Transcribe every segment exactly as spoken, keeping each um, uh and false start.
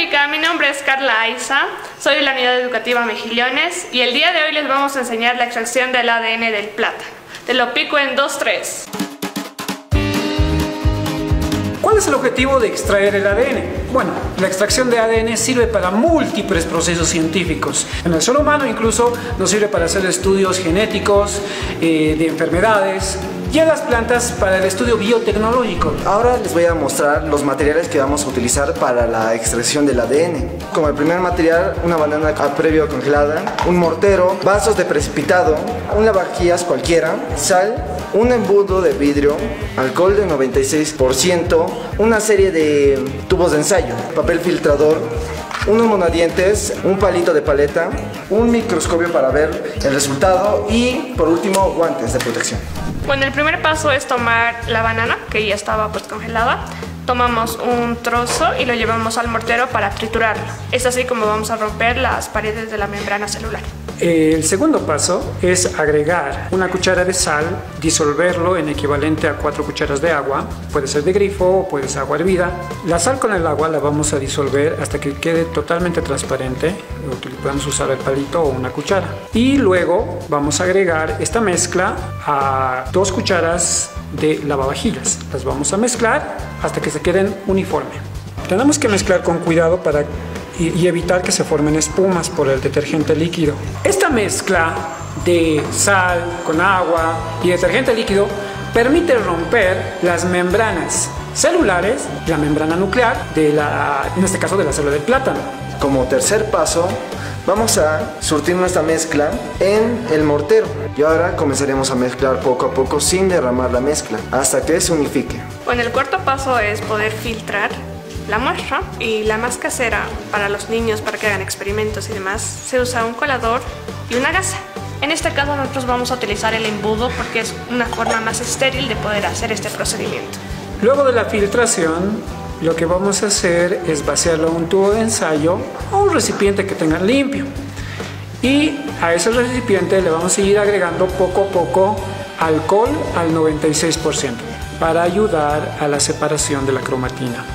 Pica, mi nombre es Carla Aiza, soy de la Unidad Educativa Mejillones y el día de hoy les vamos a enseñar la extracción del A D N del plátano. Te lo pico en dos, tres. ¿Cuál es el objetivo de extraer el A D N? Bueno, la extracción de A D N sirve para múltiples procesos científicos. En el ser humano incluso nos sirve para hacer estudios genéticos, eh, de enfermedades, y en las plantas para el estudio biotecnológico. Ahora les voy a mostrar los materiales que vamos a utilizar para la extracción del A D N. Como el primer material, una banana a previo congelada, un mortero, vasos de precipitado, un lavavajillas cualquiera, sal, un embudo de vidrio, alcohol de noventa y seis por ciento, una serie de tubos de ensayo, papel filtrador, unos monadientes, un palito de paleta, un microscopio para ver el resultado y, por último, guantes de protección. Bueno, el primer paso es tomar la banana, que ya estaba pues congelada. Tomamos un trozo y lo llevamos al mortero para triturarlo. Es así como vamos a romper las paredes de la membrana celular. El segundo paso es agregar una cuchara de sal, disolverlo en equivalente a cuatro cucharas de agua, puede ser de grifo o puede ser agua hervida. La sal con el agua la vamos a disolver hasta que quede totalmente transparente, podemos usar el palito o una cuchara. Y luego vamos a agregar esta mezcla a dos cucharas de lavavajillas. Las vamos a mezclar hasta que se queden uniforme. Tenemos que mezclar con cuidado para y evitar que se formen espumas por el detergente líquido. Esta mezcla de sal con agua y detergente líquido permite romper las membranas celulares, la membrana nuclear, de la, en este caso de la célula del plátano. Como tercer paso, vamos a surtir nuestra mezcla en el mortero y ahora comenzaremos a mezclar poco a poco sin derramar la mezcla hasta que se unifique. Bueno, el cuarto paso es poder filtrar la muestra, y la más casera para los niños para que hagan experimentos y demás se usa un colador y una gasa. En este caso nosotros vamos a utilizar el embudo porque es una forma más estéril de poder hacer este procedimiento. Luego de la filtración, lo que vamos a hacer es vaciarlo a un tubo de ensayo o un recipiente que tenga limpio, y a ese recipiente le vamos a ir agregando poco a poco alcohol al noventa y seis por ciento para ayudar a la separación de la cromatina.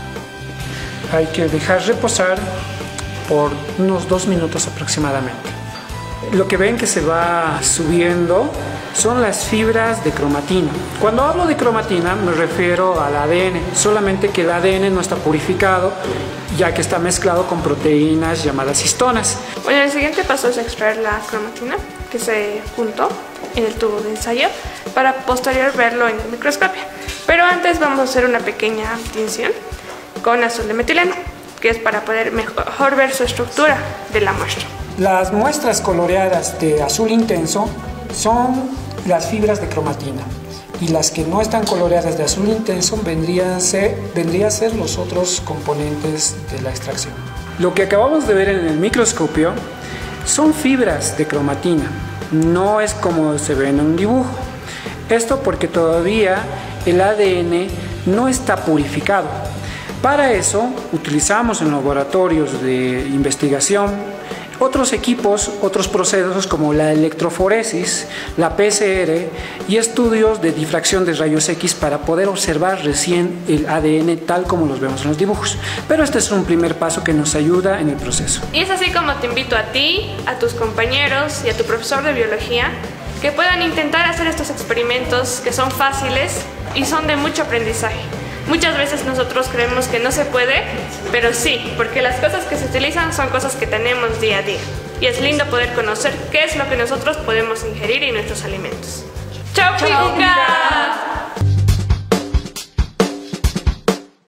Hay que dejar reposar por unos dos minutos aproximadamente. Lo que ven que se va subiendo son las fibras de cromatina. Cuando hablo de cromatina me refiero al A D N, solamente que el A D N no está purificado, ya que está mezclado con proteínas llamadas histonas. Bueno, el siguiente paso es extraer la cromatina que se juntó en el tubo de ensayo para posterior verlo en el microscopio. Pero antes vamos a hacer una pequeña tinción con azul de metileno, que es para poder mejor ver su estructura de la muestra. Las muestras coloreadas de azul intenso son las fibras de cromatina, y las que no están coloreadas de azul intenso vendrían a ser, vendría a ser los otros componentes de la extracción. Lo que acabamos de ver en el microscopio son fibras de cromatina, no es como se ve en un dibujo. Esto porque todavía el A D N no está purificado. Para eso utilizamos en laboratorios de investigación otros equipos, otros procesos como la electroforesis, la P C R y estudios de difracción de rayos X para poder observar recién el A D N tal como los vemos en los dibujos. Pero este es un primer paso que nos ayuda en el proceso. Y es así como te invito a ti, a tus compañeros y a tu profesor de biología que puedan intentar hacer estos experimentos que son fáciles y son de mucho aprendizaje. Muchas veces nosotros creemos que no se puede, pero sí, porque las cosas que se utilizan son cosas que tenemos día a día. Y es lindo poder conocer qué es lo que nosotros podemos ingerir en nuestros alimentos. ¡Chao, Pica!